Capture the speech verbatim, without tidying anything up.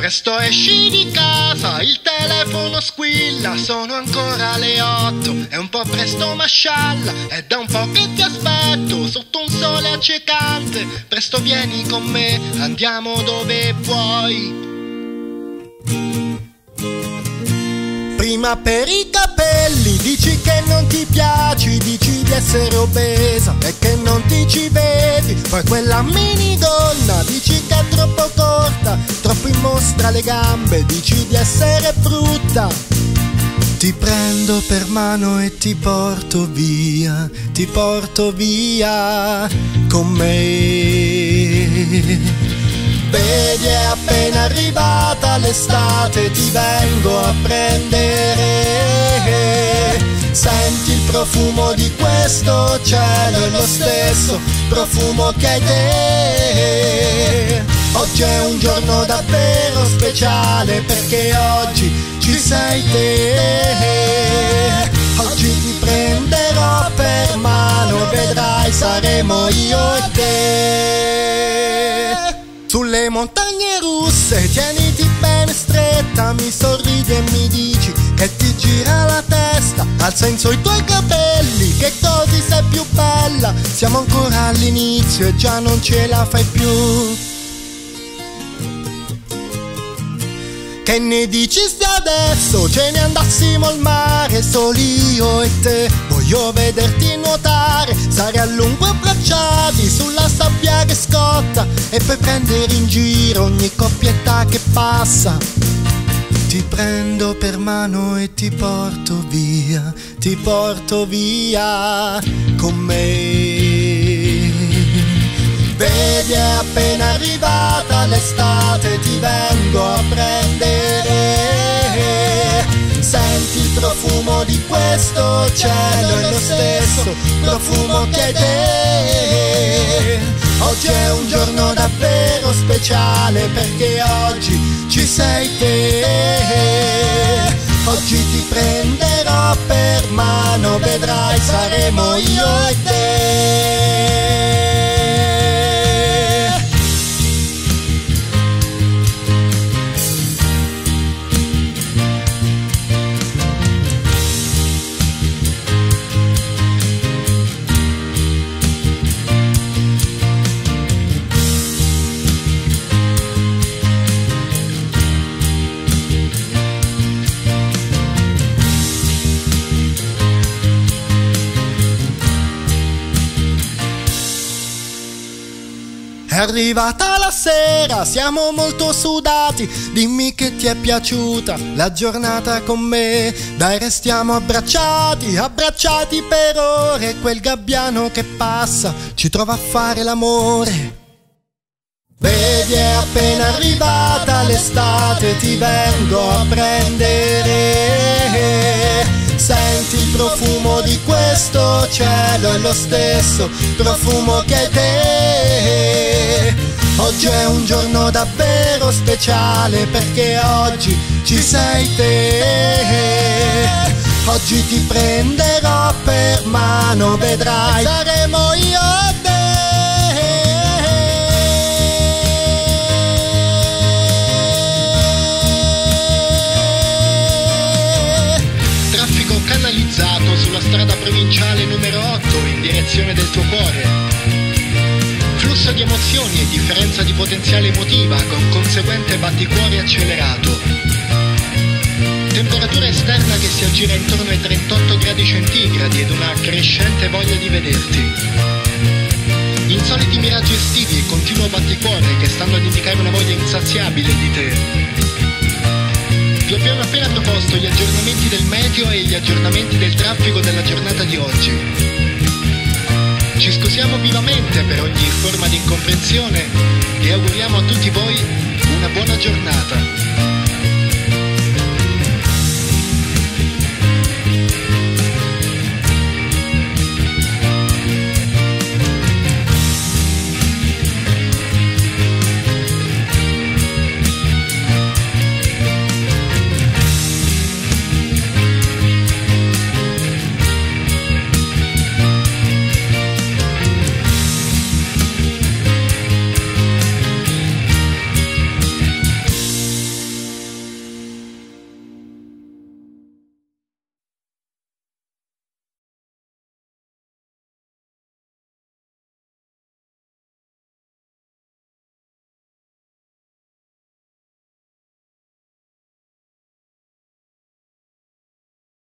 Presto esci di casa, il telefono squilla, sono ancora le otto, è un po' presto ma scialla, è da un po' che ti aspetto, sotto un sole accecante, presto vieni con me, andiamo dove vuoi. Prima per i capelli dici che non ti piaci, dici di essere obesa e che non ti ci vedi, poi quella minigonna dici che è troppo corta, troppo in mostra le gambe, dici di essere brutta. Ti prendo per mano e ti porto via, ti porto via con me. Vedi, è appena arrivata l'estate, ti vengo a prendere. Senti il profumo di questo cielo, è lo stesso profumo che hai te. Oggi è un giorno davvero speciale perché oggi ci sei te. Oggi ti prenderò per mano, vedrai saremo io e te. Sulle montagne russe tieniti bene stretta, mi sorridi e mi dici che ti gira la testa, alza in su i tuoi capelli che così sei più bella, siamo ancora all'inizio e già non ce la fai più. Che ne dici se adesso ce ne andassimo al mare, soli io e te, voglio vederti nuotare, stare a lungo abbracciati sulla sabbia che scotta e poi prendere in giro ogni coppietta che passa. Ti prendo per mano e ti porto via, ti porto via con me. Vedi, è appena arrivata l'estate, ti vengo a prendere. Senti il profumo di questo cielo, è lo stesso profumo che hai te. Oggi è un giorno davvero speciale perché oggi ci sei te. Oggi ti prenderò per mano, vedrai saremo io e te. È arrivata la sera, siamo molto sudati, dimmi che ti è piaciuta la giornata con me. Dai, restiamo abbracciati, abbracciati per ore, quel gabbiano che passa ci trova a fare l'amore. Vedi, è appena arrivata l'estate, ti vengo a prendere. Senti il profumo di questo cielo, è lo stesso profumo che hai te. Oggi è un giorno davvero speciale perché oggi ci sei te. Oggi ti prenderò per mano, vedrai saremo io e te. Canalizzato sulla strada provinciale numero otto in direzione del tuo cuore. Flusso di emozioni e differenza di potenziale emotiva con conseguente batticuore accelerato. Temperatura esterna che si aggira intorno ai trentotto gradi centigradi ed una crescente voglia di vederti. Insoliti miraggi estivi e continuo batticuore che stanno ad indicare una voglia insaziabile di te. Vi abbiamo appena proposto gli aggiornamenti del meteo e gli aggiornamenti del traffico della giornata di oggi. Ci scusiamo vivamente per ogni forma di incomprensione e auguriamo a tutti voi una buona giornata.